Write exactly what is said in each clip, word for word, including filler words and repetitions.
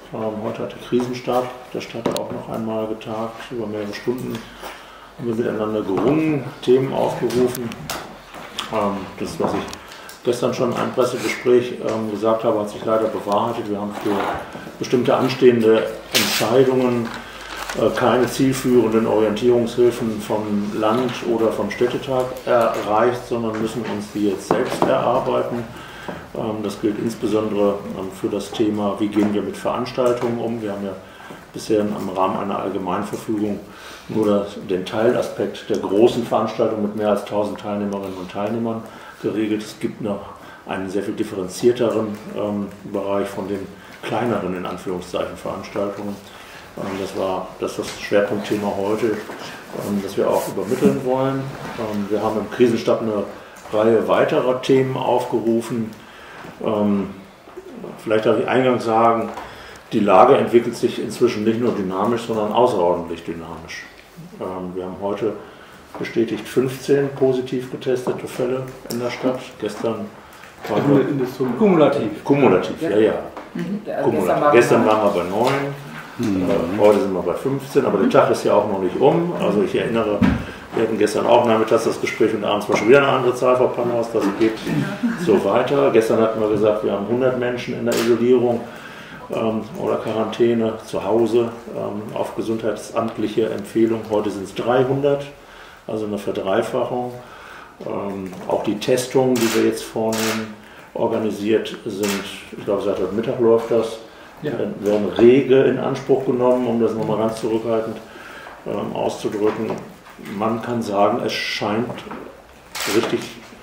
Ähm, heute hat der Krisenstab der Stadt auch noch einmal getagt, über mehrere Stunden haben wir miteinander gerungen, Themen aufgerufen. Ähm, das, was ich gestern schon in einem Pressegespräch ähm, gesagt habe, hat sich leider bewahrheitet. Wir haben für bestimmte anstehende Entscheidungen äh, keine zielführenden Orientierungshilfen vom Land oder vom Städtetag erreicht, sondern müssen uns die jetzt selbst erarbeiten. Ähm, das gilt insbesondere ähm, für das Thema, wie gehen wir mit Veranstaltungen um. Wir haben ja bisher im Rahmen einer Allgemeinverfügung nur das, den Teilaspekt der großen Veranstaltung mit mehr als tausend Teilnehmerinnen und Teilnehmern geregelt. Es gibt noch einen sehr viel differenzierteren ähm, Bereich von den kleineren, in Anführungszeichen, Veranstaltungen. Ähm, das war das, ist das Schwerpunktthema heute, ähm, das wir auch übermitteln wollen. Ähm, wir haben im Krisenstab eine Reihe weiterer Themen aufgerufen. Ähm, vielleicht darf ich eingangs sagen, die Lage entwickelt sich inzwischen nicht nur dynamisch, sondern außerordentlich dynamisch. Ähm, wir haben heute bestätigt fünfzehn positiv getestete Fälle in der Stadt. Gestern war in, in das kumulativ. Kumulativ, ja, ja. Mhm. Kumulativ. Gestern waren wir bei neun, mhm. äh, heute sind wir bei fünfzehn, aber der Tag ist ja auch noch nicht um. Also ich erinnere, wir hatten gestern auch nachmittags das Gespräch und abends war schon wieder eine andere Zahl vor Pannhaus, das geht so weiter. Gestern hatten wir gesagt, wir haben hundert Menschen in der Isolierung ähm, oder Quarantäne zu Hause ähm, auf gesundheitsamtliche Empfehlung. Heute sind es dreihundert. Also eine Verdreifachung. Ähm, auch die Testungen, die wir jetzt vornehmen, organisiert sind, ich glaube seit heute Mittag läuft das, ja. werden rege in Anspruch genommen, um das nochmal ganz zurückhaltend ähm, auszudrücken. Man kann sagen, es scheint richtig,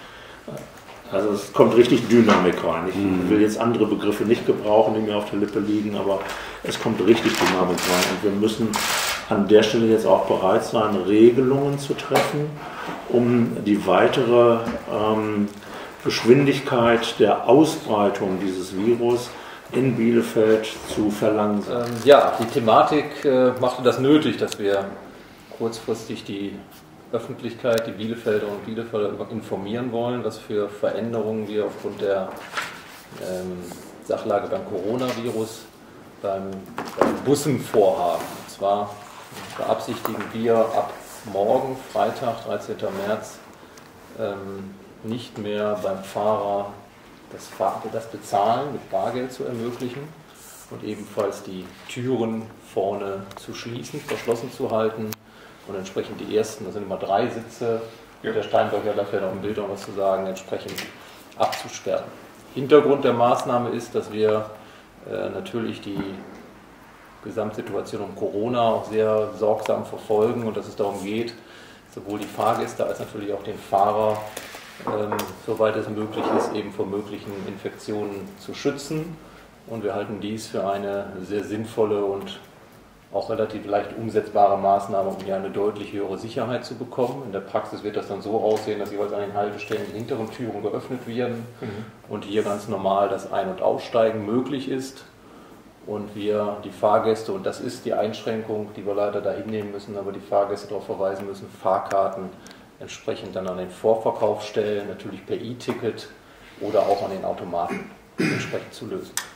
also es kommt richtig Dynamik rein. Ich mhm. will jetzt andere Begriffe nicht gebrauchen, die mir auf der Lippe liegen, aber es kommt richtig Dynamik rein und wir müssen an der Stelle jetzt auch bereit sein, Regelungen zu treffen, um die weitere ähm, Geschwindigkeit der Ausbreitung dieses Virus in Bielefeld zu verlangsamen. Ähm, ja, die Thematik äh, machte das nötig, dass wir kurzfristig die Öffentlichkeit, die Bielefelder und Bielefelder informieren wollen, was für Veränderungen wir aufgrund der ähm, Sachlage beim Coronavirus beim, beim Bussen vorhaben. Und zwar beabsichtigen wir ab morgen, Freitag, dreizehnten März, ähm, nicht mehr beim Fahrer das, Fahr- das Bezahlen mit Bargeld zu ermöglichen und ebenfalls die Türen vorne zu schließen, verschlossen zu halten und entsprechend die ersten, das sind immer drei Sitze, ja. Der Steinböcher darf ja noch im Bild noch was zu sagen, entsprechend abzusperren. Hintergrund der Maßnahme ist, dass wir äh, natürlich die Gesamtsituation um Corona auch sehr sorgsam verfolgen und dass es darum geht, sowohl die Fahrgäste als natürlich auch den Fahrer, ähm, soweit es möglich ist, eben vor möglichen Infektionen zu schützen. Und wir halten dies für eine sehr sinnvolle und auch relativ leicht umsetzbare Maßnahme, um hier eine deutlich höhere Sicherheit zu bekommen. In der Praxis wird das dann so aussehen, dass jeweils an den Haltestellen die hinteren Türen geöffnet werden mhm. und hier ganz normal das Ein- und Aussteigen möglich ist. Und wir die Fahrgäste, und das ist die Einschränkung, die wir leider da hinnehmen müssen, aber die Fahrgäste darauf verweisen müssen, Fahrkarten entsprechend dann an den Vorverkauf stellen, natürlich per E-Ticket oder auch an den Automaten entsprechend zu lösen.